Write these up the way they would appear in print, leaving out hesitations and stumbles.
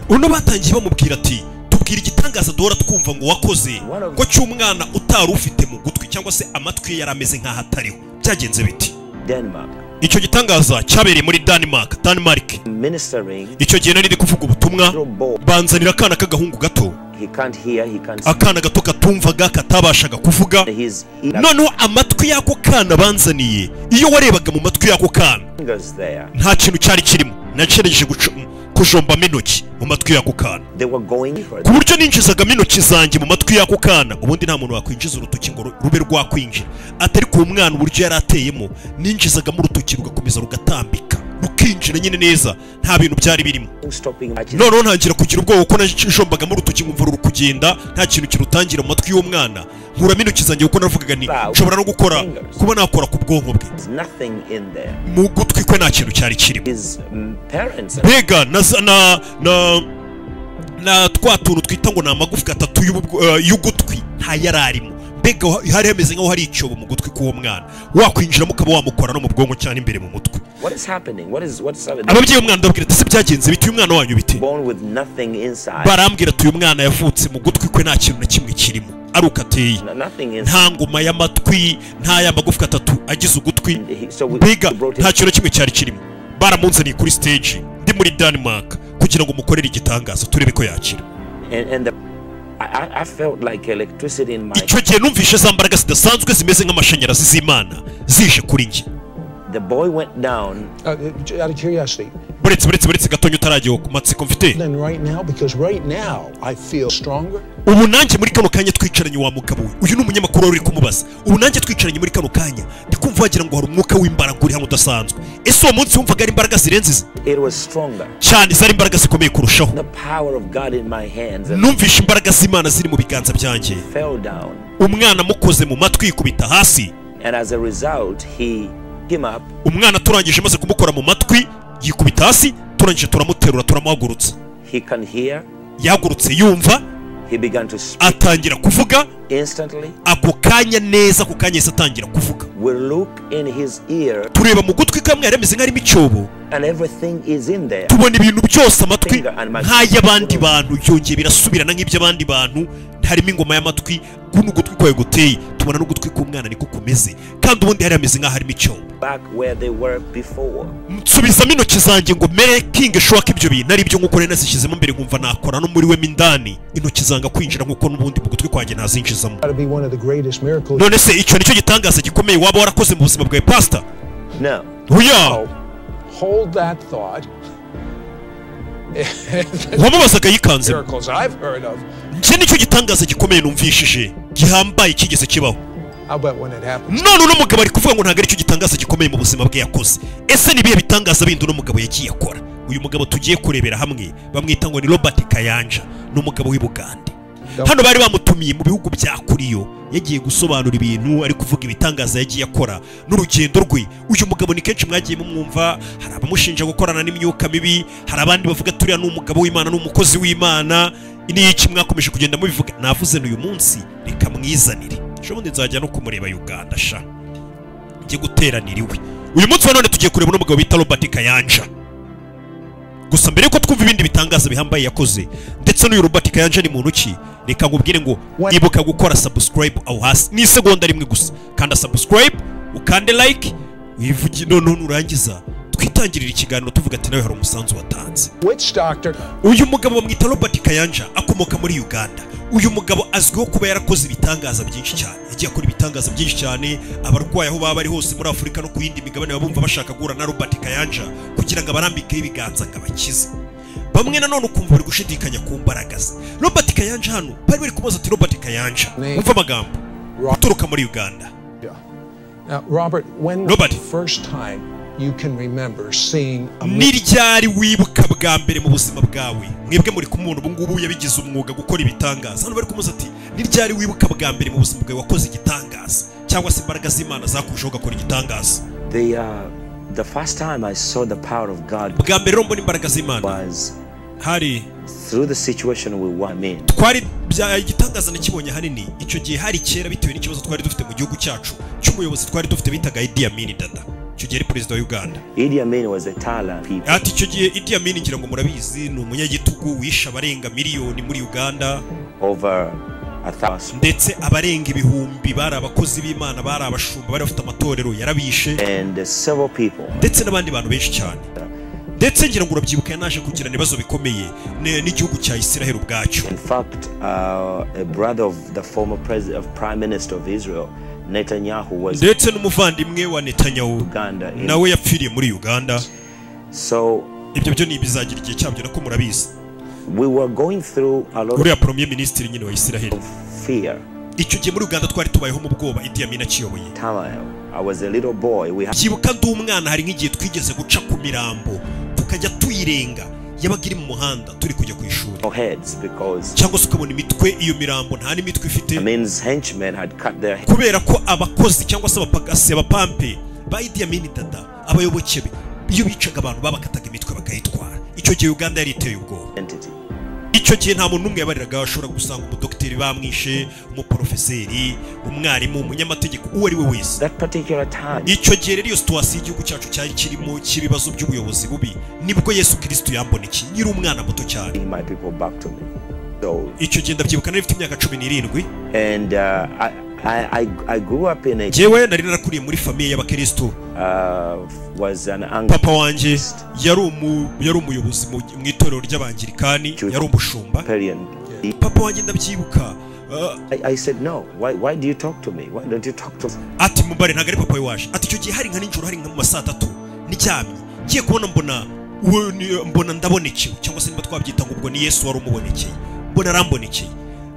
uno batangiye bamubwira ati tubwira igitangaza duhora twumva ngo wakoze ko cy'umwana utari ufite mu gutwi cyangwa se amatwi ye yarameze nk'aho atariho byagenze biti. Icyo gitangaza cyabereye muri Denmark. Icyo gihe nari ndi kuvuga ubutumwa banzanira akana k'agahungu gato, akana gato katumvaga katabashaga kuvuga. Noneho amatwi y'ako kana banzaniye, iyo warebaga mu matwi y'ako kana nta kintu cyari kirimo. Nacereje kujombamo intoki mu matwi y'ako kana ku buryo ninjizagamo intoki zanjye mu matwi y'ako kana. Ubundi nta muntu wakwinjiza urutoki ngo rube rwakwinjira, atari ku mwana uburyo yari ateyemo ninjizagamo urutoki rugakomeza rugatambika rukinjira nyine neza, nta bintu byari birimo. Noneho ntangira kugira ubwoba ko najombagamo urutoki nkumva ruri kugenda nta kintu kirutangira mu matwi y'umwana. Nkuramo intoki zanjye kuko navugaga ni nshobora no gukora kuba nakora ku bwonko bwe. Mu gutwi kwe nta kintu cyari kirimo. Mbega na twa tuntu twita ngo ni amagufwa atatu y'ugutwi nta yararimo. Mbega hari hameze nk'aho hari icyobo mu gutwi k'uwo mwana, wakwinjiramo ukaba wamukora no mu bwonko cyane imbere mu mutwe. Ababyeyi umwana ndabwira ati se byagenze bite, uyu mwana wanyu bite? Barambwira ati uyu mwana yavutse mu gutwi kwe nta kintu na kimwe kirimo, ari uko ateye, nta ngoma y'amatwi, nta y'amagufwa atatu agize ugutwi. Mbega nta kintu na kimwe cyari kirimo. Baramunzaniye kuri stage ndi muri Denmark kugira ngo mukorere igitangaza turebe ko yakira. Icyo gihe numvishe za mbaraga zidasanzwe zimeze nk'amashanyarazi z'Imana zije kuri njye. Buretse gatonyo utaragiye ku matsiko mfite. Ubu nanjye muri kano kanya twicaranye wa mugabo we, uyu ni umunyamakuru uri kumubaza. Ubu nanjye twicaranye muri kano kanya ndi kumva wagira ngo hari umwuka w'imbaraga uri hano udasanzwe. Ese uwo munsi wumvaga ari imbaraga zirenze izi? Cyane zari imbaraga zikomeye kurushaho. Numvishe imbaraga z'Imana ziri mu biganza byanjye. Umwana mukoze mu matwi yikubita hasi. Umwana turangije maze kumukora mu matwi yikubita hasi, turangije turamuterura turamuhagurutsa. Yahagurutse yumva, atangira kuvuga ako kanya neza, ako kanya yese atangira kuvuga. Tureba mu gutwi kamwe yarameze nk'arimo icyobo, tubona ibintu byose amatwi nk'ay'abandi bantu yongeye birasubirana nk'iby'abandi bantu. Harimo ingoma y'amatwi, guno gutwi kwawe guteye, tubona n'ugutwi k'umwana niko kumeze, kandi ubundi hari ameze nk'aho harimo icyobo. Nsubizamo intoki zanjye ngo making sure ko ibyo bintu ari byo nk'uko nari nazishyizemo mbere, nkumva nakora no muri we mindani intoki zanga kwinjira nk'uko n'ubundi mu gutwi kwanjye nazinjizamo. None se icyo nicyo gitangaza gikomeye waba warakoze mu buzima bwawe pastor? Oya, hold that thought. wamubazaga yikanze. Njye nicyo gitangaza gikomeye numvishije gihambaye kigeze kibaho. None uno mugabo ari kuvuga ngo ntabwo ari cyo gitangaza gikomeye mu buzima bwe yakoze. Ese ni bihe bitangaza bindi uno mugabo yagiye akora? Uyu mugabo tugiye kurebera hamwe bamwita ngo ni Robert Kayanja, ni umugabo w'i Bugande. Hano bari bamutumiye mu bihugu bya Kuriyo, yagiye gusobanura ibintu ari kuvuga ibitangaza yagiye akora n'urugendo rwe. Uyu mugabo ni kenshi mwagiye mumwumva, hari abamushinja gukorana n'imyuka mibi, hari abandi bavuga turiya n'umugabo w'Imana n'umukozi w'Imana. Ni iki mwakomeje kugenda mubivuga? Navuze n'uyu munsi reka mwizanire, shobundi nzajya no kumureba Uganda sha ngiye guteranira iwe. Uyu munsi none tugiye kureba n'umugabo bita Robert Kayanja. Gusa mbere yuko twumva ibindi bitangaza bihambaye yakoze ndetse n'uyu Robert Kayanja ni muntu ki, reka ngubwire ngo ibuka gukora subscribe aho hasi ni segonda rimwe gusa, kanda subscribe ukande like wivugi none nurangiza twitangirira ikiganiro tuvuga ati nawe hari umusanzu watanze. Uyu mugabo bamwita Robert Kayanja akomoka muri Uganda. Uyu mugabo azwiho kuba yarakoze ibitangaza byinshi cyane, yagiye akora ibitangaza byinshi cyane. Abarwayi aho baba bari hose muri Afurika no ku yindi migabane babumva bashaka guhura na Robert Kayanja kugira ngo abarambike ibiganza ngabakize. Bamwe nanone ukumva bari gushidikanya ku mbaraga ze. Robert Kayanja hano bari kumubaza ati Robert Kayanja umva amagambo uturuka muri Uganda. Robert, when was the first time you can remember seeing a niryari wibuka bwa mbere mu buzima bwawe? Mwebwe muri kumuntu ubu ngubu yabigize umwuga gukora ibitangaza. Hano bari kumuza ati niryari wibuka bwa mbere mu buzima bwawe wakoze igitangaza cyangwa se imbaraga z'Imana zakurushaho gukora igitangaza? The first time I saw the power of God bwa mbere mbona imbaraga z'Imana hari through the situation we were in. Twari igitangaza nakibonye hanini icyo gihe hari kera bitewe n'ikibazo twari dufite mu gihugu cyacu cy'umuyobozi twari dufite bitaga Idi Amin Dada. Icyo gihe perezida wa Uganda. Idi Amin was a talent. Ati icyo gihe Idi Amin ngira ngo murabizi ni umunyagitugu gihugu wishe abarenga miliyoni muri Uganda, over 1,000, ndetse abarenga ibihumbi bari abakozi b'Imana, bari abashumba, bari bafite amatorero yarabishe, and several people, ndetse n'abandi bantu benshi cyane. Ndetse ngira ngo urabyibuka yanaje kugira ibibazo bikomeye n'igihugu cya Israel ubwacyo. In fact, a brother of the former prime minister of Israel, Netanyahu, was ndetse n'umuvandimwe wa Netanyahu Uganda, nawe yapfiriye muri Uganda. So ibyo byo nibizagira igihe cyabyo nako murabizi. We were going through a lot uriya premier minister nyine wa Israel of fear. Icyo gihe muri Uganda twari tubayeho mu bwoba Idi Amin akiyoboye. I was a little boy. Byibuka ndi umwana, hari nk'igihe twigeze guca ku mirambo tukajya tuyirenga yabaga iri mu muhanda turi kujya ku ishuri, cyangwa se ukabona imitwe, iyo mirambo nta n'imitwe ifite, kubera ko abakozi cyangwa se abapagasi, abapampe ba Idi Amin dada, abayoboke be, iyo bicaga abantu babakataga imitwe bakayitwara. Icyo gihe Uganda yari iteye ubwoba. Icyo gihe nta muntu n'umwe yabariraga, ashobora gusanga umudokiteri bamwishe, umuprofeseri, umwarimu, umunyamategeko, uwo ari we wese. Icyo gihe rero iyo situation igihugu cyacu cyari kirimo cy'ibibazo by'ubuyobozi bubi, nibwo Yesu Kristo yambonekeye nyiri umwana muto cyane. Icyo gihe ndabyibuka nari mfite imyaka 17, and I grew up in a jewe nari narakuriye muri famille y'abakristo. Papa wanjye yari umuyobozi mu itorero ry'abangirikani, yari umushumba. Papa wanjye ndabyibuka. I said no. Why do you talk to me? Why don't you talk to me? Ati mubare ntago ari papa waje. Ati icyo gihe hari nka ninjoro, hari nka mu saa 3 n'icyamye, ngiye kubona mbona ndabonekewe, cyangwa se niba twabyita ngo ubwo ni Yesu wari umubonekeye. Mbona arambonekeye.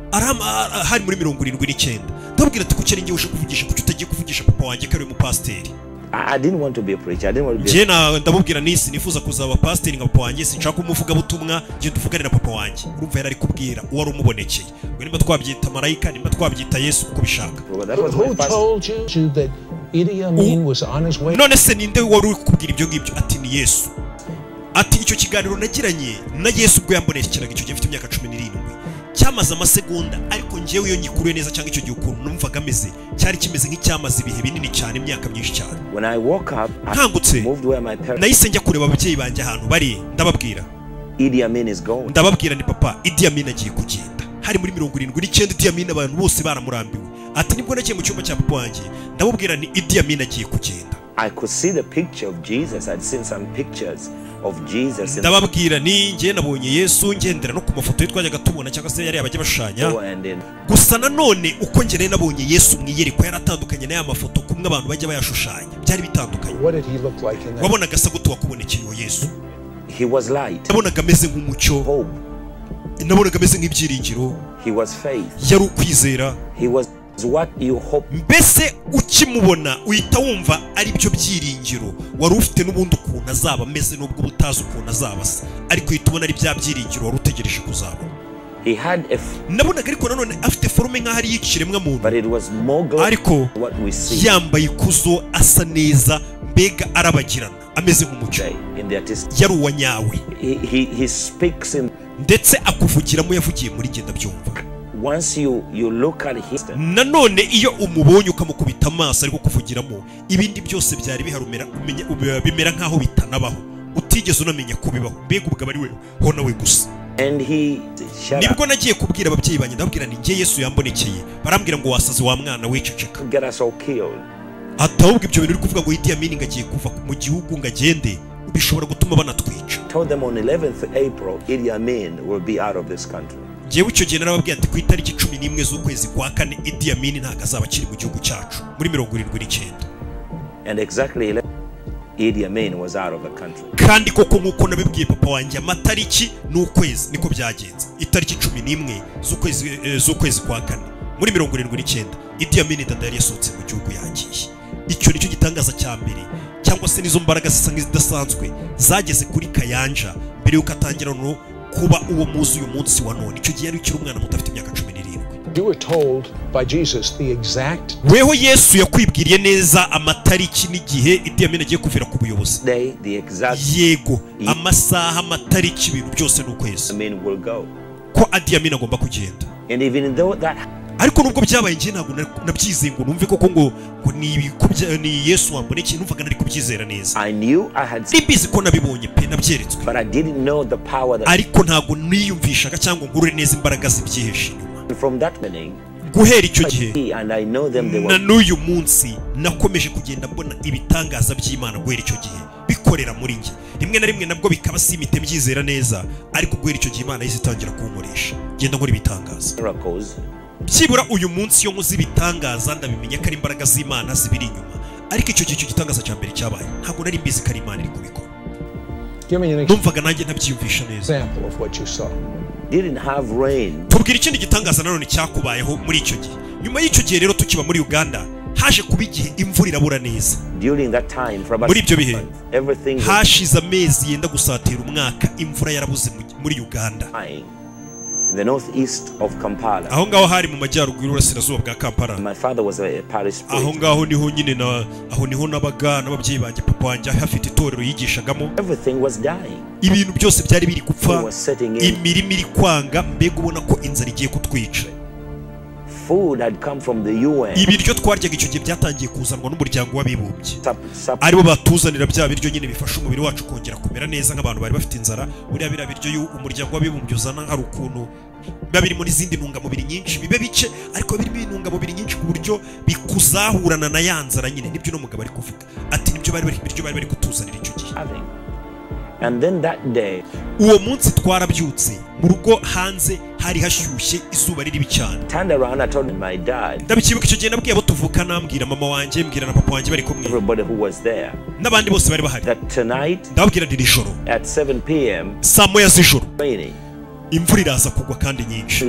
Hari muri 79. Ndabwira ati kuki ari ngiye uje kuvugisha, kuki utagiye kuvugisha papa wanjye ko ari umupasiteri. I didn't want to be a preacher. I didn't want to be. Jena ndabubwira nisi nifuza kuzaba pasiteri nka papa wanjye, sinshaka umuvuga butumwa, genda uvugane na papa wanjye. Urumva yari ari kubwira uwo ari umubonekeye. Ngo nimba twabyita marayika, nimba twabyita Yesu uko bishaka. Who told you that Idi Amin was on his way? None se ninde wari uri kubwira ibyo ngibyo? Ati ni Yesu. Ati icyo kiganiro nagiranye na Yesu ubwo yambonekeraga icyo gihe mfite imyaka 17. Cyamaze amasegonda, ariko ngewe iyo nyikuruye neza cyangwa icyo gihe ukuntu numvaga ameze cyari kimeze nk'icyamaze ibihe binini cyane, imyaka myinshi cyane. When I woke up, nkangutse nahise njya kureba ababyeyi banjye ahantu bari, ndababwira Idi Amin is going. Ndababwira ni papa Idi Amin agiye kugenda. Hari muri 79 Idi Amin abantu bose baramurambiwe. Ati nibwo nagiye mu cyumba cya papa wanjye ndababwira ni Idi Amin agiye kugenda. I could see the picture of Jesus. I'd seen some pictures of Jesus. Ndababwira ni ngiye nabonye Yesu, ngendera no ku mafoto twajyaga tubona cyangwa se yari abajya bashanya. Gusa nanone uko ngere nabonye Yesu mwiyereko yaratandukanye na ya mafoto kumwe abantu bajya bayashushanya, byari bitandukanye. Wabonaga asa gute wakubonekeye uwo Yesu? He was light. Nabonaga ameze nk'umucyo, nabonaga ameze nk'ibyiringiro. He was faith. Yari ukwizera. He was what you hope. Mbese ukimubona uhita wumva ari byo byiringiro wari ufite n'ubundi ukuntu azaba ameze, n'ubwo utazi ukuntu azaba asa, ariko uhita ubona ari bya byiringiro wari utegereje kuzaba. He had nabonaga ariko nanone afite forume nk'aho ari y'ikiremwa muntu, but it was more glorious, ariko what we see. Yambaye ikuzo, asa neza, mbega arabagirana, ameze nk'umucyo. Yari uwa nyawe. He speaks in, ndetse akuvugiramo, yavugiye muri genda byumva. Once you look at his, nanone iyo umubonye ukamukubita amaso ariko kuvugiramo, ibindi byose byari biharumera, bimera nkaho bitanabaho, utigeze unamenya ko bibaho, mbega ubwo ari we ho nawe gusa. Nibwo nagiye kubwira ababyeyi banjye, ndababwira ni ngiye Yesu yambonekeye. Barambwira ngo wasaze wa mwana wiceceka. Atahubwo ibyo bintu uri kuvuga ngo Idi Amin ngagiye kuva mu gihugu ngagende, bishobora gutuma banatwica. Told them on 11th April Idi Amin will be out of this country. Jewe icyo gihe narababwiye ati ku itariki 11 z'ukwezi kwa 4 Idi Amin ntago azaba akiri mu gihugu cyacu muri 79. And exactly Idi Amin was out of the country. Kandi koko nkuko nabibwiye papa wanjye, amatariki n'ukwezi niko byagenze. Itariki 11 z'ukwezi kwa 4 muri 79 Idi Amin dada yari yasohotse mu gihugu yagiye. Icyo nicyo gitangaza cya mbere, cyangwa se nizo mbaraga zisa nk'izidasanzwe zageze kuri Kayanja mbere yuko atangira no kuba uwo muzi uyu munsi wa none. Icyo gihe yari ukiri umwana muto afite imyaka 17. You were told by Jesus the exact. Weho Yesu yakwibwiriye neza amatariki n'igihe Idi Amin agiye kuvira ku buyobozi. The exact. Yego, amasaha, amatariki, ibintu byose n'ukwezi. Amin will go. Ko Idi Amin agomba kugenda. And even though that, ariko nubwo byabaye ngiye ntabwo nabyizeye ngo numve koko ngo ni Yesu wambonekeye, numvaga nari kubyizera neza. Nimbizi ko nabibonye pe nabyeretswe, ariko ntabwo niyumvishaga cyangwa ngurure neza imbaraga zibyihishe inyuma. Guhera icyo gihe na n'uyu munsi nakomeje kugenda mbona ibitangaza by'Imana. Guhera icyo gihe bikorera muri njye, rimwe na rimwe nabwo bikaba simite byizera neza, ariko guhera icyo gihe Imana yizitangira kunkoresha genda nkora ibitangaza. Byibura uyu munsi yo nkuzi ibitangaza ndabimenya ko ari imbaraga z'Imana zibiri inyuma, ariko icyo gitangaza cya mbere cyabaye ntabwo nari mbizi ko ari Imana iri kubikora. Numvaga nanjye ntabyiyumvisha neza. Tubwira ikindi gitangaza nanone cyakubayeho muri icyo gihe. Nyuma y'icyo gihe rero tukiba muri Uganda haje kuba igihe imvura irabura neza. Muri ibyo bihe hashize amezi yenda gusatira umwaka imvura yarabuze muri Uganda. In the northeast of Kampala. Aho ngaho hari mu majyaruguru y'Uburasirazuba bwa Kampala. My father was a parish priest. Aho ngaho niho nyine aho niho nabaga n'ababyeyi banjye, papa wanjye hafite itorero yigishagamo. Everything was dying. Ibintu byose byari biri gupfa, imirimo iri kwanga, mbega ubona ko inzara igiye kutwica. Food had come from the UN. Ibiryo twaryaga icyo gihe byatangiye kuzanwa n'umuryango w'abibumbye, aribo batuzanira bya biryo nyine bifasha umubiri wacu kongera kumera neza nk'abantu bari bafite inzara. Buriya biryo umuryango w'abibumbye uzana hari ukuntu biba birimo n'izindi ntungamubiri nyinshi, bibe bice ariko birimo intungamubiri nyinshi ku buryo bikuzahurana na ya nzara nyine. Nibyo n'umugabo ari kuvuga ati nibyo bari bari kutuzanira icyo gihe. And then that day, uwo munsi twarabyutse mu rugo hanze hari hashyushye, izuba riri cyane. Turned around, I told my dad. Ndabikibuka icyo gihe nabwiye abo tuvukana, mbwira mama wanjye, mbwira na papa wanjye bari kumwe. Everybody who was there. N'abandi bose bari bahari. That tonight, ndababwira ndi ijoro at 7 p.m. saa moya z'ijoro raining. Imvura iraza kugwa kandi nyinshi.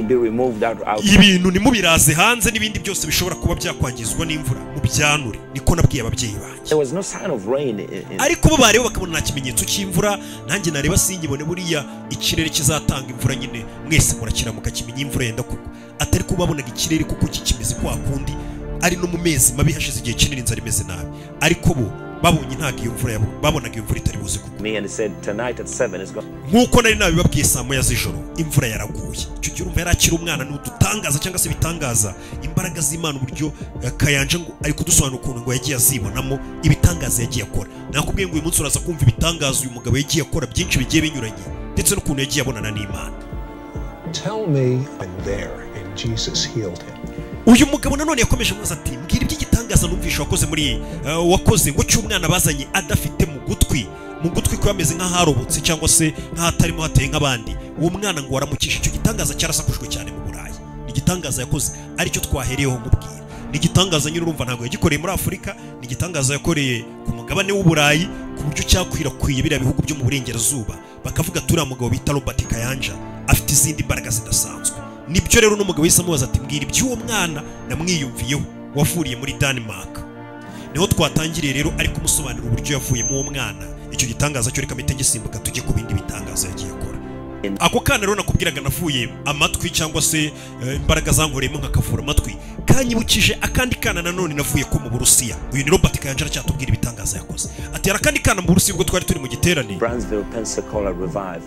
Ibintu nimubiraze hanze n'ibindi byose bishobora kuba byakwangizwa n'imvura mu byanure. Niko nabwiye ababyeyi banjye. There was no sign of rain. Ariko bo bareba bakabona nta kimenyetso cy'imvura, nanjye nareba sinyibone buriya ikirere kizatanga imvura nyine. Mwese murakira mukakimenya imvura yenda kugwa. Atari ko babonaga ikirere kuko kikimeze kwa kundi ari no mu mezi mabi hashize igihe kinini inzara imeze nabi, ariko bo babonye ntago iyo mvura babonaga iyo mvura itari buze kugwa. Me and said tonight at 7 is going. Nkuko nari nabibabwiye saa moya z'ijoro imvura yaraguye. Icyo gihe urumva yarakira umwana n'udutangaza cyangwa se bitangaza imbaraga z'Imana uburyo Kayanja ngo ari kudusobanura ukuntu ngo yagiye azibonamo ibitangaza yagiye akora. Nakubwiye ngo uyu munsi uraza kumva ibitangaza uyu mugabo yagiye akora byinshi bigiye binyuranye ndetse n'ukuntu yagiye abonana n'Imana. Tell me and there and Jesus healed him. Uyu mugabo nanone yakomeje mubaza ati mbwira iby'igitangaza numvisha wakoze muri wakoze ngo cy'umwana bazanye adafite mu gutwi ko yameze nk'aharobotse cyangwa se nk'ahatarimo hateye nk'abandi. Uwo mwana ngo waramukisha. Icyo gitangaza cyarasakujwe cyane mu Burayi. Ni igitangaza yakoze aricyo twahereyeho mubwira. Ni igitangaza nyine urumva ntabwo yagikoreye muri Afurika, ni igitangaza yakoreye ku mugabane w'Uburayi ku buryo cyakwirakwiye biriya bihugu byo mu burengerazuba. Bakavuga turiya mugabo bita Robert Kayanja afite izindi mbaraga zidasanzwe. Nibyo rero n'umugabo yise amubaza ati mbwira iby'uwo mwana namwiyumviyeho wavuriye muri Denmark. Niho twatangiriye rero ariko musobanura uburyo yavuye mu uwo mwana. Icyo gitangaza cyo reka mpite gisimbuka tujye ku bindi bitangaza yagiye akora. Ako kana rero nakubwiraga navuye amatwi cyangwa se imbaraga zankoreyemo nkakavura amatwi, kanyibukije akandi kana nanone navuye ko mu Burusiya. Uyu ni Robert Kayanja cyatubwira ibitangaza yakoze. Ati arakandi kana mu Burusiya ubwo twari turi mu giterane Brownsville, Pensacola revival.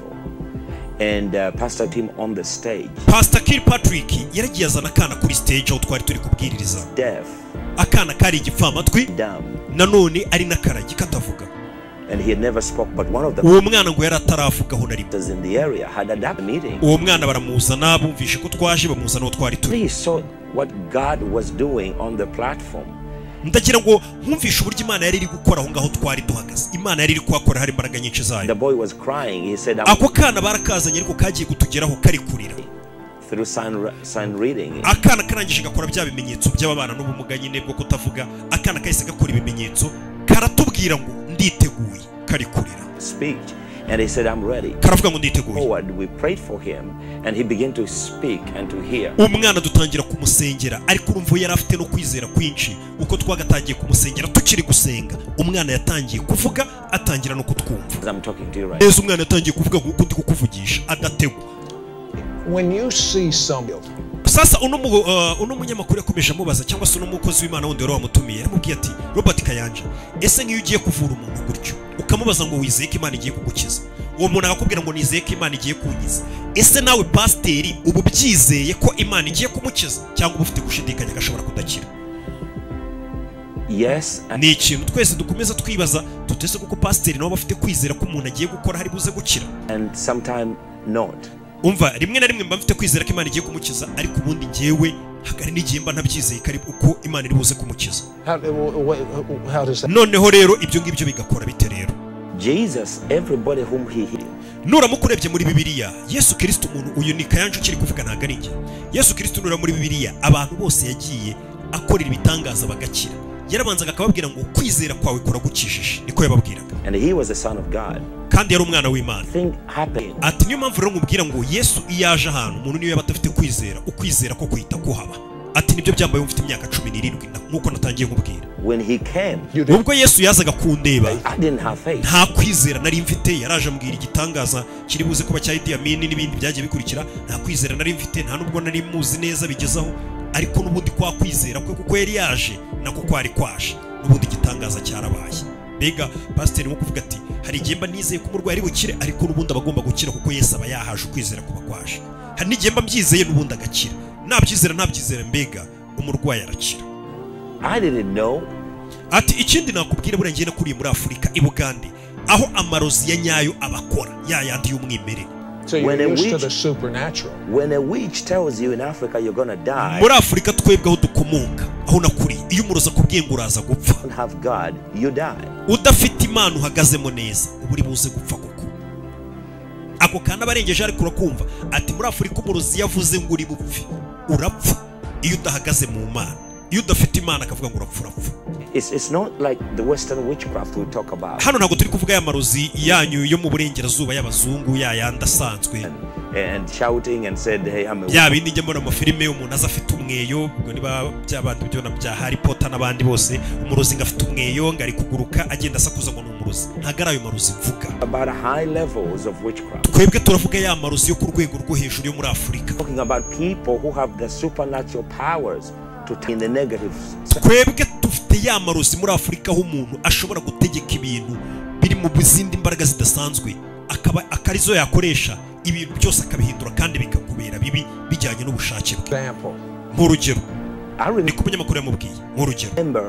And Pastor Tim on the stage. Pastor Kirkpatrick yaragiye azana akana kuri stage aho twari turi kubwiririza. Deaf. Akana kari igipfamatwi nanone ari nakaragi katavuga. And he had never spoke, but one of the uwo mwana ngo yari ataravugaho na rimwe. In the area had a meeting. Uwo mwana baramuzana bumvishe ko twaje bamuzana aho twari turi. He saw what God was doing on the platform. Ndagira ngo nkumvishe uburyo Imana yari iri gukora aho ngaho twari duhagaze. Imana yari iri kwakora hari imbaraga nyinshi zayo. The boy was crying. He said, ako kana barakazanye ariko kagiye kutugeraho kari kurira. Through sign reading. Akana karangije gakora bya bimenyetso by'ababana n'ubumuga nyine bwo kutavuga. Akana kahise gakora ibimenyetso karatubwira ngo nditeguye kari kurira. Speak. And he said, I'm ready. Karavuga ngo nditeguye. Forward, we prayed for him and he began to speak and to hear. Umwana dutangira kumusengera ariko urumva yari afite no kwizera kwinshi uko twagatangiye kumusengera tukiri gusenga. Umwana yatangiye kuvuga atangira no kutwumva. I'm talking to you right. Yesu umwana yatangiye kuvuga nk'uko ndi kukuvugisha adategwa. When you see somebody. Sasa uno munyamakuru yakomeje amubaza cyangwa se uno mukozi w'Imana wundi wari wamutumiye yaramubwiye ati Robert Kayanja ese nk'iyo ugiye kuvura umuntu gutyo ukamubaza ngo wizeye ko Imana igiye kugukiza uwo muntu akakubwira ngo nizeye ko Imana igiye kunkiza. Ese nawe pasiteri ubu byizeye ko Imana igiye kumukiza cyangwa ufite gushidikanya gashobora kudakira? Yes. Ni ikintu twese dukomeza twibaza tutese kuko pasiteri nabo bafite kwizera ko umuntu agiye gukora hari buze gukira. And sometime not. Umva rimwe na rimwe mba mfite kwizera ko Imana igiye kumukiza ariko ubundi ngewe hagari n'igihe mba ntabyizeye kari uko Imana iri buze kumukiza. Noneho rero ibyo ngibyo bigakora bite rero? Jesus, everybody whom he healed. Nuramukurebye muri Bibiliya, Yesu Kristo umuntu uyu ni Kayanja kiri kuvuga ntago ari njye. Yesu Kristo nura muri Bibiliya abantu bose yagiye akorera ibitangaza bagakira. Yarabanzaga akababwira ngo kwizera kwawe kuragukijije, niko yababwiraga. And he was the son of God. Kandi yari umwana w'Imana. Happened. Ati niyo mpamvu rero nkubwira ngo Yesu iyaje ahantu umuntu niyo batafite kwizera, ukwizera ko kwita kuhaba. Ati nibyo byambaye mfite imyaka 17 nkuko natangiye nkubwira. When he came, ubwo Yesu yazaga kundeba, I didn't have faith. Nta kwizera nari mfite, yaraje ambwira igitangaza kiri buze kuba cya Idi Amin n'ibindi byagiye bikurikira. Nta kwizera nari mfite, nta nubwo nari muzi neza bigezaho, ariko n'ubundi kwa kwizera kwe kuko yari yaje nako kwari kwaje, n'ubundi igitangaza cyarabaye. Mbega pasiteri mo kuvuga ati hari igihe mba nizeye ko umurwayi ari bukire ariko n'ubundi abagomba gukira kuko Yesu aba yahaje ukwizera kuba kwaje. Hari n'igihe mba mbyizeye n'ubundi agakira, ntabyizera mbega umurwayi arakira. I didn't know. Ati ikindi nakubwira buriya ngiye nakuriye muri Afurika i Bugande aho amarozi ya nyayo abakora yandi y'umwimerere. So you're used to the supernatural. When a witch tells you in Africa you're gonna die, muri Afurika twebwe aho dukomoka aho nakuriye iyo umurozi akubwiye ngo uraza gupfa, don't have God, you die. Udafite Imana uhagazemo neza uburi buze gupfa kuko ako kana abarengeje ariko urakumva. Ati muri Afurika umurozi yavuze ngo uri bupfe urapfa iyo udahagaze mu Mana, iyo udafite Imana akavuga ngo urapfa. It's not like the Western witchcraft we talk about. Hano ntago turi kuvuga ya marozi yanyu yo mu burengerazuba y'abazungu yayandi asanzwe and shouting and said hey I'm a ya bindi njye mbona mu filime umuntu aza afite umweyo, ubwo niba by'abandi byo na bya Harry Potter n'abandi bose, umurozi ngafite umweyo ngari kuguruka agenda asakuza ngo n'umurozi. Ntago ari ayo marozi mvuga. About high levels of witchcraft. Twebwe turavuga ya marozi yo ku rwego rwo hejuru yo muri Afurika. Talking about people who have the supernatural powers to in the negative. Twebwe tufite ya marozi muri Afurika aho umuntu ashobora gutegeka ibintu biri mu bizindi imbaraga zidasanzwe akarizo yakoresha ibintu byose akabihindura kandi bikakubera bibi bijyanye n'ubushake bwe. Nk'urugero ni ku munyamakuru yamubwiye nk'urugero,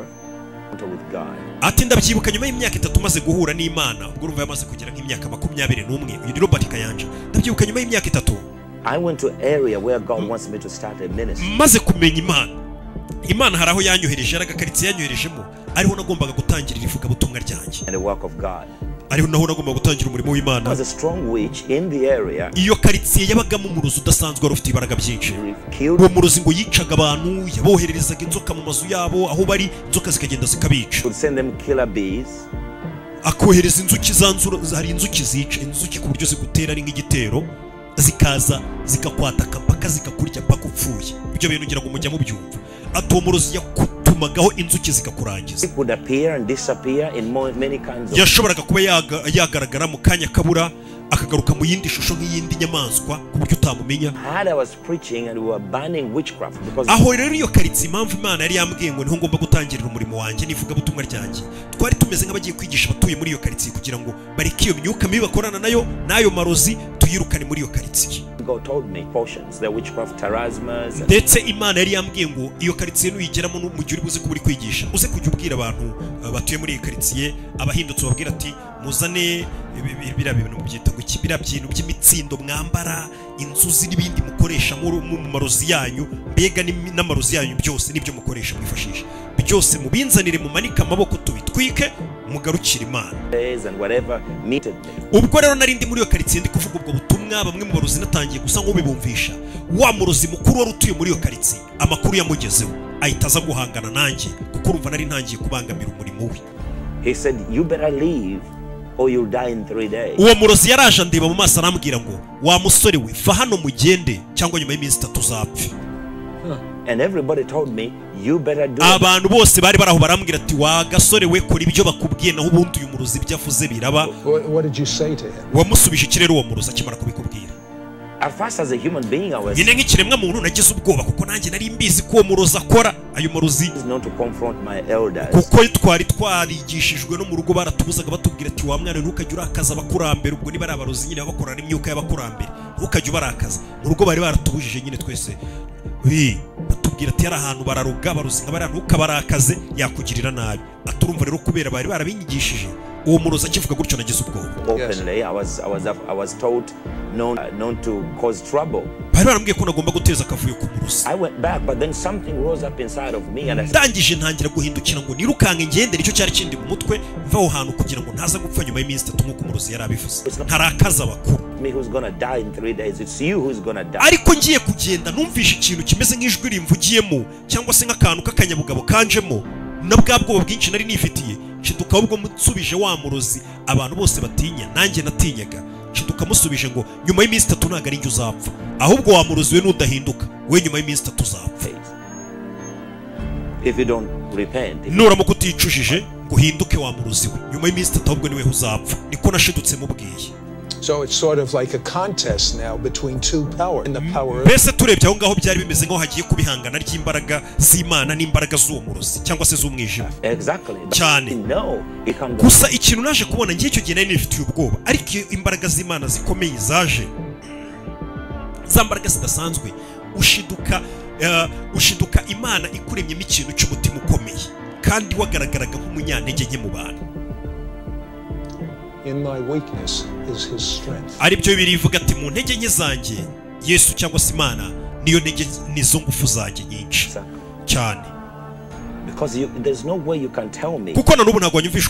ati ndabyibuka nyuma y'imyaka 3 maze guhura n'Imana, ubwo urumva yamaze kugira nk'imyaka 21. Uyu ni Robert Kayanja. Ndabyibuka nyuma y'imyaka 3 I went to area where God wants me to start a ministry. Maze kumenya Imana hari aho yanyohereje, aragakaritse yanyoherejemo, ariho nagombaga gutangirira ivuga butumwa ryanjye. And the work of God. Ariho naho nagombaga gutangira umurimo w'Imana. Was a strong witch in the area. Iyo karitsiye yabagamo umurozi udasanzwe wari ufite ibaraga byinshi. Uwo murozi ngo yicaga abantu, yabohererezaga inzoka mu mazu yabo aho bari, inzoka zikagenda zikabica. Would send them killer bees. Akohereza inzuki zanzura, hari inzuki zica, inzuki ku buryo zigutera ari nk'igitero, zikaza zikakwataka paka zikakurya paka upfuye. Ibyo bintu ngira ngo mujya mu byumva. Atuwo murozi yakutumagaho inzuki zikakurangiza. It would appear and disappear in many kinds of. Yashoboraga kuba yagaragara mu kanya kabura akagaruka mu yindi shusho nk'iyindi nyamaswa ku buryo utamumenya. I was preaching and we were banning witchcraft because aho rero iyo karitsi impamvu Imana yari yambwiye ngo niho ngomba gutangirira umurimo wanjye nivuga butumwa ryanjye. Twari tumeze nk'abagiye kwigisha abatuye muri iyo karitsi kugira ngo bareke iyo myuka mibi bakorana nayo marozi tuyirukane muri iyo karitsi. God told me potions, the witchcraft terasmas. Ndetse Imana yari yambwiye ngo iyo karitsi nuyigeramo mu gihe uri buze kuburi kwigisha uze kujya ubwira abantu batuye muri iyo karitsi abahindutse babwira ati muzane bira bintu byita ngo kibira byintu by'imitsindo mwambara, inzuzi n'ibindi mukoresha mu marozi yanyu, mbega n'amarozi yanyu byose nibyo mukoresha mwifashisha. Byose mubinzanire mu manika amaboko tubitwike mugarukira Imana. Ubwo rero narindi muri iyo karitsi ndi kuvuga ubwo butumwa, bamwe mu barozi natangiye gusa nk'ubibumvisha. Wa murozi mukuru wari utuye muri iyo karitsi amakuru yamugezeho ahita aza guhangana nanjye kuko urumva nari ntangiye kubangamira umurimo we. He said you better leave or you'll die in 3 days. Uwo murozi yaraje ndeba mu maso arambwira ngo wa musore we va hano mugende cyangwa nyuma y'iminsi 3 uzapfe. And everybody told me you better do. Abantu bose bari baraho barambwira ati wa gasore we kora ibyo bakubwiye naho ubundi uyu murozi byavuze biraba. What did you say to him? Wamusubije ikirere uwo murozi akimara kubikubwira. At first as a human being I was nyine nk'ikiremwa muntu nagize ubwoba kuko nanjye nari mbizi ko uwo murozi akora ayo marozi not to confront my elders. kuko twari twarigishijwe no mu rugo baratubuzaga batubwira ati wa mwana ntukajya urakaza abakurambere ubwo niba ari abarozi nyine bakorana imyuka y'abakurambere ntukajya ubarakaza mu rugo bari baratubujije nyine twese batubwira ati yari ahantu bararuga barozi nk'abari ntukabarakaze yakugirira nabi aturumva rero kubera bari barabinyigishije uwo murozi akivuga gutyo nagize ubwoba. Openly I was told not to cause trouble. bari barambwiye ko nagomba guteza akavuyo ku murozi. I went back but then something rose up inside of me and I ndangije ntangira guhindukira ngo nirukange ngendere icyo cyari kindi mu mutwe mva aho hantu kugira ngo ntaza gupfa nyuma y'iminsi 3 nk'uko umurozi yari abivuze ntarakaza abakuru. Me who's gonna die in 3 days, it's you who's gonna die. ariko ngiye kugenda numvishe ikintu kimeze nk'ijwi rimvugiyemo cyangwa se nk'akantu k'akanyabugabo kanjemo na bwa bwoba bwinshi nari nifitiye nshiduka ubwo mutsubije wa murozi abantu bose batinya nanjye natinyaga nshiduka musubije ngo nyuma y'iminsi 3 ntago ari njye uzapfa ahubwo wa murozi we nudahinduka we nyuma y'iminsi 3 uzapfa. If you don't repent, nuramuka uticujije ngo uhinduke wa murozi we nyuma y'iminsi 3 ahubwo niwe uzapfa niko nashidutse mubwiye. So it's sort of like a contest now between two powers. And the power of mbese turebye aho ngaho byari bimeze nk'aho hagiye kubihangana ry'imbaraga z'Imana n'imbaraga z'uwo murozi cyangwa se z'umwijima. Exactly. cyane gusa ikintu naje kubona ngiye icyo gihe nari nifitiye ubwoba ariko iyo imbaraga z'Imana zikomeye zaje za mbaraga zidasanzwe ushiduka Imana ikuremyemo ikintu cy'umutima ukomeye kandi wagaragaraga nk'umunyantege nke mu bantu. In my weakness is his strength. ari byo birivuga ati mu ntege nke zanjye Yesu cyangwa se Imana niyo ntege nizo ngufu zanjye nyinshi cyane. Because there's no way you can tell me. kuko nanubu ntabwo wanyumvisha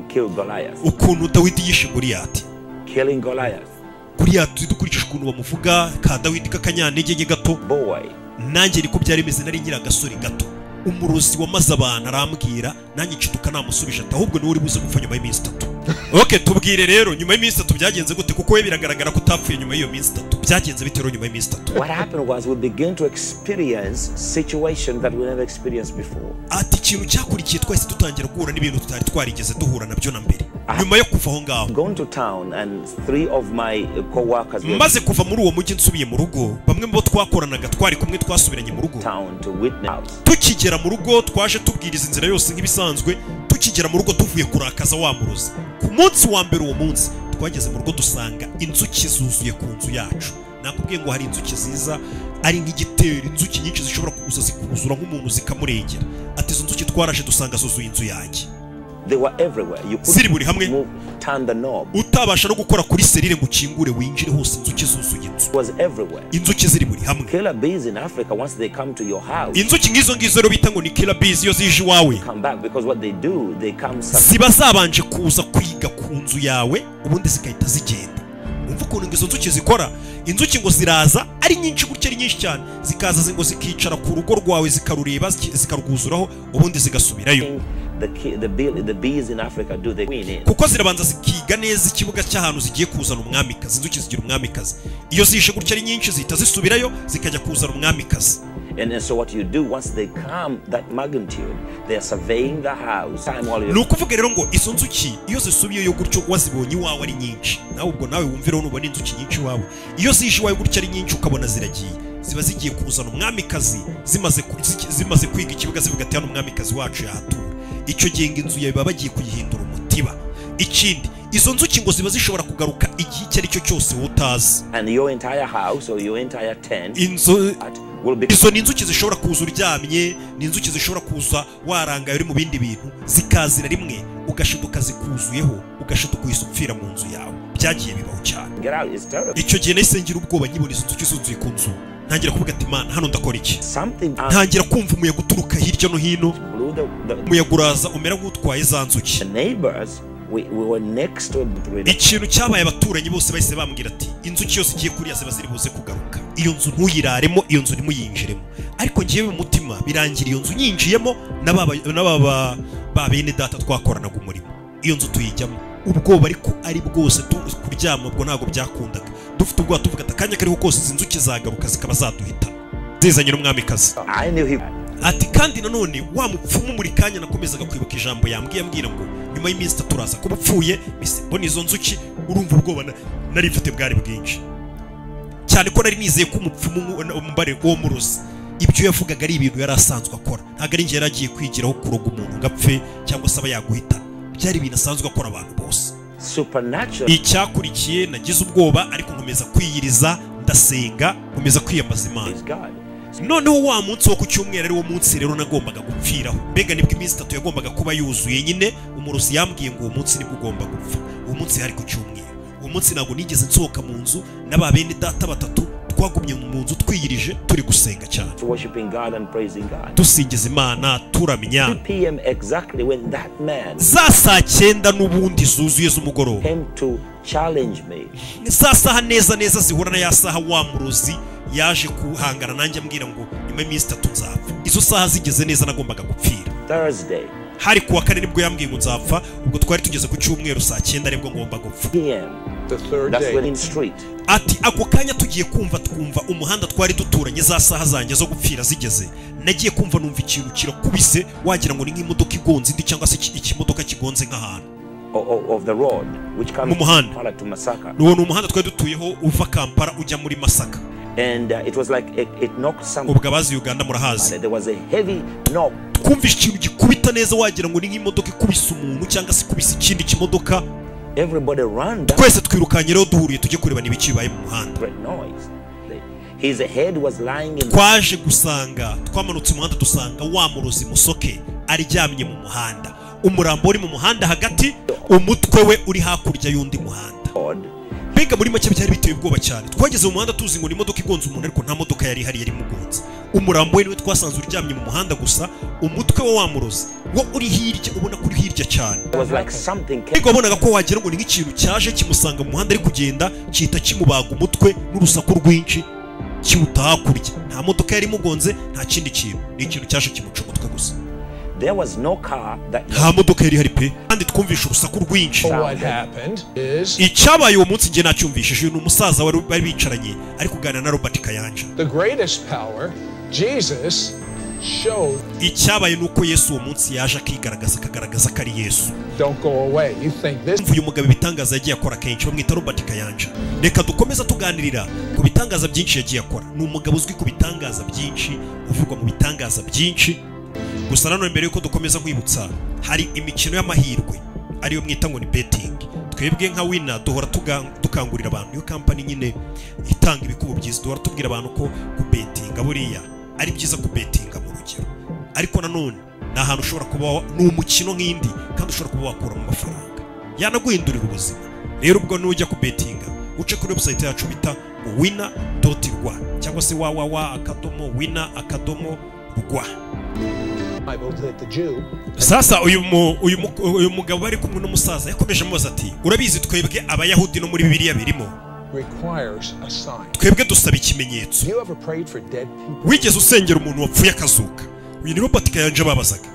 ukuntu Dawidi yishe Goliyati. Killing Goliath. Goliyati dukurikije ukuntu bamuvuga ka Dawidi k'akanyantege nke gato Boy. nanjye niko byari bimeze nari ngira agasore gato umurozi wamaze abantu arambwira nanjye nshiduka namusubije ati ahubwo niwe uri buze gupfa nyuma y'iminsi 3. Okay, tubwire rero nyuma y'iminsi 3 byagenze gute kuko we biragaragara ko utapfuye nyuma y'iyo minsi 3 byagenze bitero nyuma y'iminsi 3. What happened was we began to experience situation that we never experienced before. ati ikintu cyakurikiye twese dutangira guhura n'ibintu tutari twarigeze duhura nabyo na mbere nyuma yo kuva aho ngaho. Gone to town and 3 of my co-workers maze kuva muri uwo mujyi nsubiye mu rugo bamwe mu bo twakoranaga twari kumwe twasubiranye mu rugo town to witness. tukigera mu rugo twaje tubwiriza inzira yose nk'ibisanzwe tukigera mu rugo tuvuye kurakaza wa murozi. ku munsi wa mbere uwo munsi twageze mu rugo dusanga inzuki zuzuye ku nzu yacu. nakubwiye ngo hari inzuki ziza ari nk'igitero inzuki nyinshi zishobora kuza zikuzura nk'umuntu zikamurengera ati izo nzuki twaraje dusanga zuzuye inzu yanjye. They were everywhere. You ziri buri hamwe move, turn the knob. utabasha no gukora kuri serire ngo ukingure winjire hose inzuki zuzuye inzu. Was everywhere. inzuki ziri buri hamwe. Killer bees in Africa once they come to your house. inzuki nk'izo ngizo rero bita ngo ni killer bees iyo zije iwawe Come back because what they do they come. ziba zabanje kuza kwiga ku nzu yawe ubundi zigahita zigenda. umva ukuntu izo nzuki zikora. inzuki ngo ziraza ari nyinshi gutya ari nyinshi cyane zikaza ngo zikicara ku rugo rwawe zikarureba zikarwuzuraho ubundi zigasubirayo. The bees in Africa do the queen in. kuko zirabanza zikiga neza ikibuga cy'ahantu zigiye kuzana umwamikazi. inzuki zigira umwamikazi iyo zishe gutya ari nyinshi zihita zisubirayo zikajya kuzana umwamikazi. And so what you do once they come that magnitude they are surveying the house. ni ukuvuga rero ngo izo nzuki iyo zisubiyeyo gutyo wazibonye iwawe ari nyinshi nawe ubwo nawe wumvireho nubona inzuki nyinshi iwawe iyo zishe iwawe gutya ari nyinshi ukabona ziragiye ziba zigiye kuzana umwamikazi zimaze kwiga ikibuga zivuga ati hano umwamikazi wacu yahatura. icyo gihe ngo inzu yawe baba bagiye kuyihindura umutiba. ikindi izo nzuki ngo ziba zishobora kugaruka igihe icyo ari cyo cyose utazi. And your entire house or your entire tent izo ni inzuki zishobora kuza uryamye ni inzuki zishobora kuza warangaye uri mu bindi bintu zikazira rimwe ugashiduka zikuzuyeho ugashiduka uhise upfira mu nzu yawe. byagiye bibaho cyane. icyo gihe nahise ngira ubwoba nyibona izo nzuki zuzuye ku nzu ntangira kuvuga ati Mana hano ndakora iki. ntangira kumva umuyaga uturuka hirya no hino umuyaga uraza umera nk'utwaye za nzuki. ikintu cyabaye abaturanyi bose bahise bambwira ati inzuki yose igiye kuriya ziba ziri buze kugaruka iyo nzu ntuyiraremo iyo nzu ntimuyinjiremo. ariko ngewe mu mutima birangira iyo nzu nyinjiyemo n'aba bene data twakoranaga umurimo iyo nzu tuyijyamo ubwoba ariko ari bwose kuryama ubwo ntabwo byakundaga dufite ubwoba tuvuga ati akanya kariho kose izi nzuki zagaruka zikaba zaduhita zizanye n'umwamikazi. ati kandi nanone wa mupfumu muri kanya nakomezaga kwibuka ijambo yambwiye ambwira ngo nyuma y'iminsi 3 uraza kuba upfuye mbona izo nzuki urumva ubwoba nari mfite bwari bwinshi cyane ko nari nizeye ko umupfumu mbare wo muruzi ibyo yavugaga ari ibintu yari asanzwe akora ntago ari ngiye yaragiye kwigiraho kuroga umuntu ngapfe cyangwa se aba yaguhita byari ibintu asanzwe akora abantu bose supernatural. Icyakurikiye nagize ubwoba ariko nkomeza kwiyiriza ndasenga nkomeza kwiyambaza Imana. Noneho wa munsi wo ku cyumweru ari wo munsi rero nagombaga gupfiraho. Mbega nibwo iminsi 3 yagombaga kuba yuzuye nyine umurusi yambwiye ngo uwo munsi nibwo ugomba gupfa. Uwo munsi hari ku cyumweru. Uwo munsi ntabwo nigeze nsohoka mu nzu n'ababene data batatu twagumye mu nzu twiyirije turi gusenga cyane. Dusingiza Imana turamenya. 2 p.m. exactly when that man za saa 9 n'ubundi zuzuye z'umugoroba came to challenge me. Saa saha neza neza zihura na ya saha wa muruzi yaje kuhangana nanjye ambwira ngo nyuma y'iminsi 3 nzapfa. Izo saha zigeze neza nagombaga gupfira. Thursday hari kuwa kane nibwo yambwiye ngo nzapfa, ubwo twari tugeze ku cyumweru saa 9 aribwo ngomba gupfa. That's when in street. Ati ako kanya tugiye twumva umuhanda twari duturanye za saha zanjye zo gupfira zigeze, nagiye kumva numva ikintu kirakubise wagira ngo ni nk'imodoka igonze indi cyangwa se ikimodoka kigonze nk'ahantu of the road which comes from Kampala to Masaka. Nuwo umuhanda twari dutuyeho uva Kampala ujya muri Masaka. And it was like it knocked some. Ubwo abazi Uganda murahazi. There was a heavy knock. Kumva ikintu gikubita neza wagira ngo ni nk'imodoka ikubise umuntu cyangwa se ikubise ikindi kimodoka. Everybody ran. Twese twirukanye rero duhuriye tujye kureba niba kibaye mu muhanda. His head was lying in. Twaje gusanga twamanutse umuhanda dusanga wa murozi Musoke aryamye mu muhanda. Umurambo uri mu muhanda hagati, umutwe we uri hakurya y'undi muhanda. Mbega muri make byari biteye ubwoba cyane. Twageze mu muhanda tuzi ngo ni imodoka igonze umuntu ariko nta modoka yari hari mugonze. Umurambo we niwe twasanze uryamye mu muhanda gusa, umutwe wa murozi wo uri hirya ubona kuri hirya cyane. Mbega wabonaga ko wagira ngo ni nk'ikintu cyaje kimusanga mu muhanda ari kugenda cyita kimubaga umutwe n'urusaku rwinshi kiwuta hakurya. Nta modoka yari mugonze, nta kindi kintu, ni ikintu cyaje kimuca umutwe gusa. There was no car that nta modoka yari hari pe kandi twumvisha urusaku rwinshi. Icyabaye uwo munsi nge nacyumvishije ni umusaza bari bicaranye ari kuganira na Robert Kayanja. Icyabaye nuko Yesu uwo munsi yaje akigaragaza akagaragaza ko ari Yesu. Uyu mugabo ibitangaza yagiye akora kenshi bamwita Robert Kayanja. Reka dukomeza tuganirira ku bitangaza byinshi yagiye akora. Ni umugabo uzwi ku bitangaza byinshi, uvugwa mu bitangaza byinshi. Gusa nanone mbere yuko dukomeza kwibutsa hari imikino y'amahirwe ariyo mwita ngo ni betting. Twebwe nka Winner duhora tukangurira abantu, iyo company nyine itanga ibikubo byiza, duhora tubwira abantu ko kubettinga buriya ari byiza kubettinga mu rugero, ariko nanone ni ahantu ushobora kuba ni umukino nk'indi kandi ushobora kuba wakura mu mafaranga yanaguhindurira ubuzima. Rero ubwo nujya kubettinga uce kuri website yacu bita winner.rwa cyangwa se www.winner.rwa. Sasa uyu mugabo bari kumwe n'umusaza yakomeje amubaza ati urabizi twebwe abayahudi no muri Bibiliya birimo twebwe dusaba ikimenyetso. Wigeze usengera umuntu wapfuye akazuka? Uyu ni Robert Kayanja babazaga.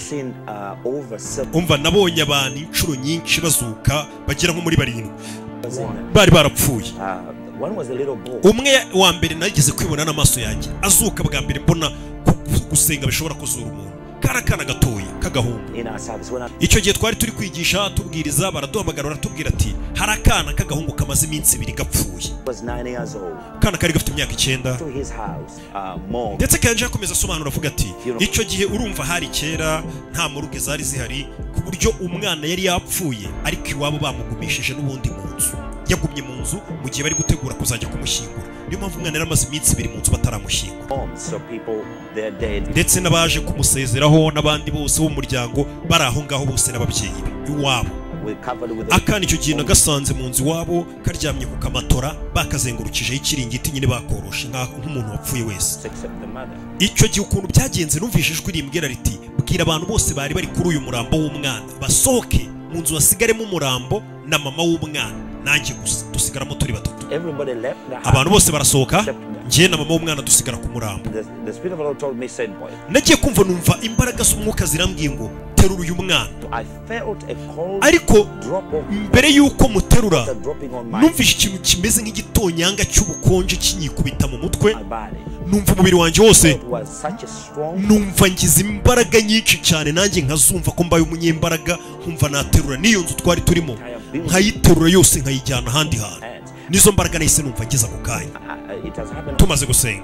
Umva nabonye abantu inshuro nyinshi bazuka bagira nko muri 7 bari barapfuye. Umwe wa mbere nageze kwibona n'amaso yanjye azuka bwa mbere mbona gusenga bishobora kuzura umuntu. Karakana gatoya kagahungu. Icyo gihe twari turi kwigisha tubwiriza baraduhamagara baratubwira ati hari akana kagahungu kamaze iminsi 2 gapfuye. Kana kari gafite imyaka 9. Ndetse Kayanja yakomeza asobanura avuga ati icyo gihe urumva hari kera nta muruge zari zihari ku buryo umwana yari yapfuye ariko iwabo bamugumishije n'ubundi mu nzu. Yagumye mu nzu mu gihe bari gutegura kuzajya kumushyingura. Niyo mpamvu umwana yaramaze iminsi 2 mu nzu bataramushyingura. Ndetse n'abaje kumusezeraho n'abandi bose bo mu muryango bari aho ngaho bose n'ababyeyi be iwabo. Akana icyo gihe nagasanze mu nzu iwabo karyamye ku kamatora bakazengurukije ikiringiti nyine bakoroshe nk'umuntu wapfuye wese. Icyo gihe ukuntu byagenze numvise ijwi rimbwira riti bwira abantu bose bari bari kuri uyu murambo w'umwana basohoke mu nzu basigaremo umurambo na mama w'umwana nanjye gusa dusigaramo turi 3. Abantu bose barasohoka ngiye na mama w'umwana dusigara ku murambo. Nagiye kumva numva imbaraga z'umwuka zirambwiye ngo terura uyu mwana. Ariko mbere yuko muterura numvise ikintu kimeze nk'igitonyanga cy'ubukonje kinyikubita mu mutwe. Numva umubiri wanjye wose numva ngize imbaraga nyinshi cyane nanjye nkazumva ko mbaye umunyembaraga nkumva naterura n'iyo nzu twari turimo nkayiterura yose nkayijyana ahandi hantu. nizo mbaraga nahise numva ngize ako kanya tumaze gusenga.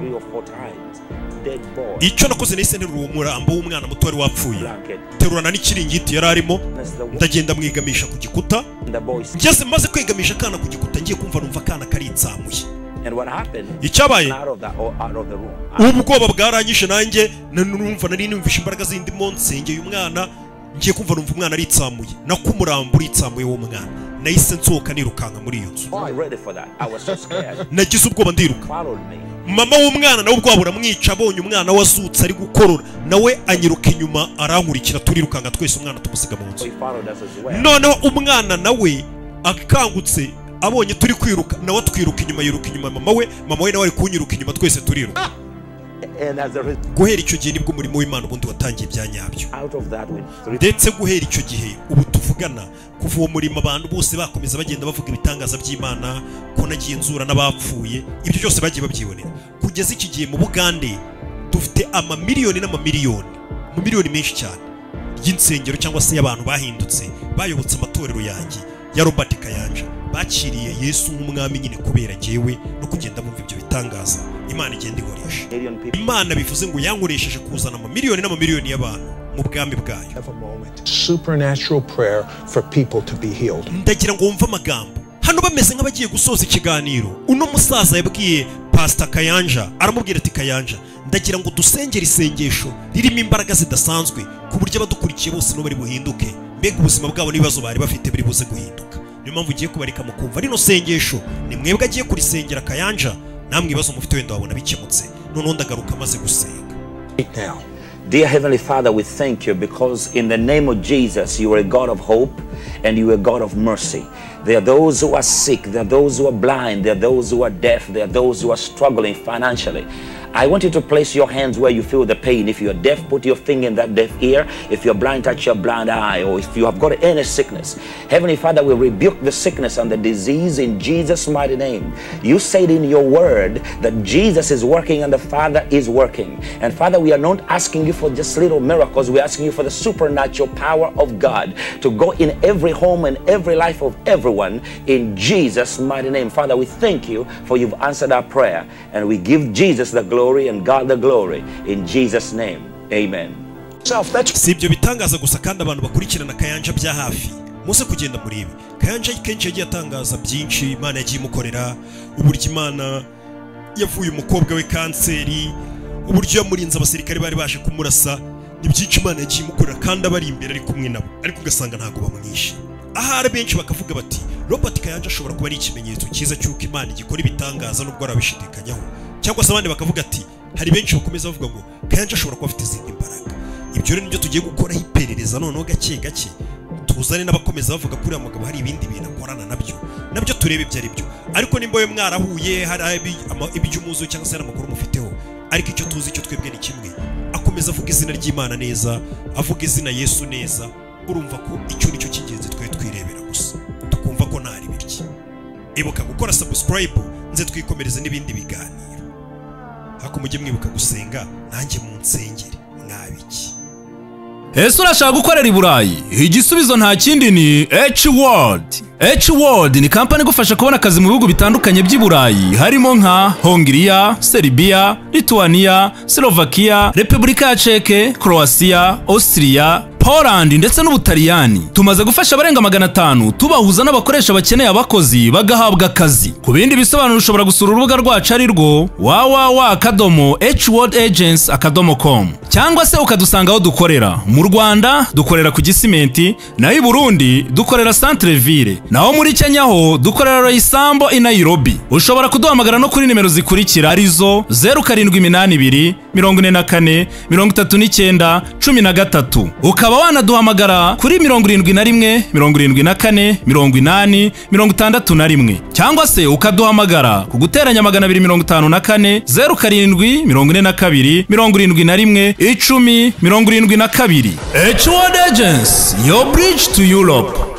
Icyo nakoze nahise nterura umurambo w'umwana muto wari wapfuye, terurana n'ikiringiti yari arimo, ndagenda mwigamisha ku gikuta. Ngeze maze kwegamisha akana ku gikuta ngiye kumva numva akana karitsamuye. Icyabaye ubwoba bwaranyishe, nanjye numva nari numvisha imbaraga zindi mo nsengeye umwana, ngiye kumva numva umwana aritsamuye, nakumurambo uritsamuye wo mwana. Nahise nsohoka nirukanka muri iyo nzu, nagize ubwoba ndiruka. Mama w'umwana nawe ubwoba buramwica, abonye umwana wazutse ari gukorora, nawe anyiruka inyuma arankurikira, turirukanka twese umwana tumusiga mu nzu. Noneho umwana nawe akangutse abonye turi kwiruka, nawe twiruka inyuma, yiruka inyuma mama we nawe ari kunyiruka inyuma, twese turiruka. Guhera icyo gihe nibwo umurimo w'Imana ubundi watangiye byanyabyo, ndetse guhera icyo gihe ubu tuvugana, kuva uwo murimo abantu bose bakomeza bagenda bavuga ibitangaza by'Imana, ko nagiye nzura n'abapfuye, ibyo byose bagiye babyibonera. Kugeza iki gihe mu Bugande dufite amamiliyoni n'amamiliyoni, mu miliyoni menshi cyane y'insengero cyangwa se y'abantu bahindutse, bayobotse amatorero yanjye ya Robert Kayanja, bakiriye Yesu nk'umwami nyine kubera njyewe no kugenda bumva ibyo bitangaza Imana igenda ikoresha. Imana bivuze ngo yankoresheje kuzana amamiliyoni n'amamiliyoni y'abantu mu bwami bwayo. Supernatural prayer for people to be healed. Ndagira ngo wumve amagambo hano bameze nk'abagiye gusoza ikiganiro. Uno musaza yabwiye Pastor Kayanja, aramubwira ati Kayanja, ndagira ngo dusengere isengesho ririmo imbaraga zidasanzwe ku buryo abadukurikiye bose no bari buhinduke, mbega ubuzima bwabo n'ibibazo bari bafite biri buze guhinduka. Niyo mpamvu ugiye kubarika mu kumva rino sengesho, ni mwebwe agiye kurisengera Kayanja, namwe ibibazo mufite wenda wabona bikemutse. Noneho ndagaruka maze gusenga. Dear Heavenly Father, we thank you because in the name of Jesus, you are a God of hope and you are a God of mercy. There are those who are sick, there are those who are blind, there are those who are deaf, there are those who are struggling financially. I want you to place your hands where you feel the pain. If you're deaf, put your finger in that deaf ear. If you're blind, touch your blind eye. Or if you have got any sickness, Heavenly Father, we rebuke the sickness and the disease in Jesus' mighty name. You said in your word that Jesus is working and the Father is working. And Father, we are not asking you for just little miracles. We're asking you for the supernatural power of God to go in every home and every life of everyone in Jesus' mighty name. Father, we thank you for you've answered our prayer, and we give Jesus the glory and God the glory in Jesus name. Amen. Si ibyo bitangaza gusa kandi abantu bakurikirana Kayanja bya hafi muze kugenda muri ibi. Kayanja kenshi yagiye atangaza byinshi Imana yagiye imukorera, uburyo Imana yavuye umukobwa we kanseri, uburyo yamurinze abasirikare bari baje kumurasa, ni byinshi Imana yagiye imukorera kandi abari imbere ari kumwe nabo, ariko ugasanga ntago bamwishe. Ahari benshi bakavuga bati Robert Kayanja ashobora kuba ari ikimenyetso cyiza cy'uko Imana igikora ibitangaza nubwo arabishidikanyaho, cyangwa se abandi bakavuga ati hari benshi bakomeza bavuga ngo Kayanja ashobora kuba afite izindi mbaraga. Ibyo rero nibyo tugiye gukora iperereza noneho gake gake, tuzane n'abakomeza bavuga kuri aya mugabo hari ibindi bintu akorana nabyo turebe ibyo ari byo. Ariko nimba we mwarahuye hari iby'umuzo cyangwa se amakuru mufiteho, ariko icyo tuzi icyo twebwe ni kimwe, akomeza avuga izina ry'Imana neza, avuga izina Yesu neza, urumva ko icyo nicyo cy'ingenzi twe twirebera gusa, tukumva ko ntari biryo. Ibuka gukora subscribe nze twikomereze n'ibindi biganiro. Hako mujye mwibuka gusenga nanjye mu nsengere mwabiki. Ese urashaka gukorera i Burayi? Igisubizo nta kindi ni H-World. H-World ni kampani igufasha kubona akazi mu bihugu bitandukanye by'i Burayi, harimo nka Hongiriya, Serbia, Lithuania, Slovakia, Repubulika ya Czech, Croatia, Austria, Poland ndetse n'Ubutaliyani. Tumaze gufasha abarenga 500 tubahuza n'abakoresha bakeneye abakozi bagahabwa akazi. Ku bindi bisobanuro ushobora gusura urubuga rwacu ari rwo www.hworldagents.com cyangwa se ukadusanga aho dukorera. Mu Rwanda dukorera ku Gisimenti, naho i Burundi dukorera Centre Ville, naho muri Kenya ho dukorera Roysambo i Nairobi. Ushobora kuduhamagara no kuri nimero zikurikira arizo 0782 44 39 13. Ukaba wanaduhamagara kuri 71 74 80 61 cyangwa se ukaduhamagara ku guteranya 254 07 42 71 10 72. H-World Agents, your bridge to Europe.